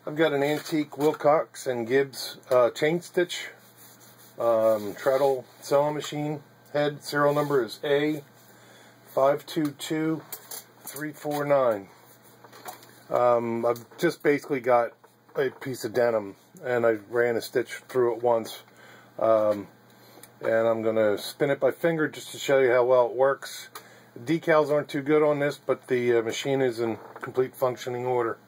I've got an antique Willcox and Gibbs Chainstitch Treadle sewing machine head. Serial number is A522349. I've just basically got a piece of denim and I ran a stitch through it once. And I'm going to spin it by finger just to show you how well it works. The decals aren't too good on this, but the machine is in complete functioning order.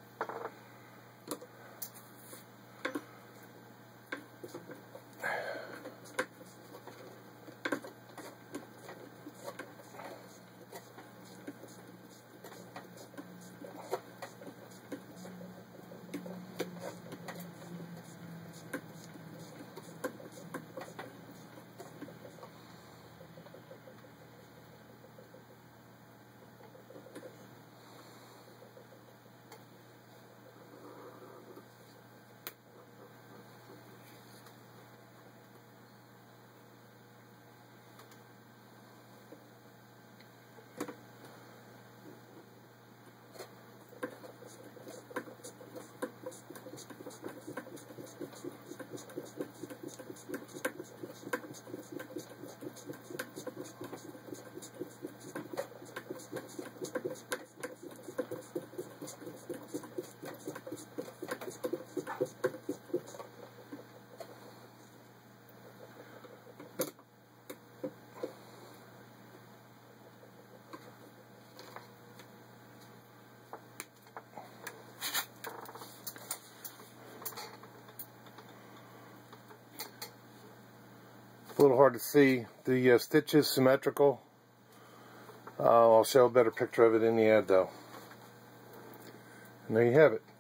A little hard to see. The stitch is symmetrical. I'll show a better picture of it in the ad though. And there you have it.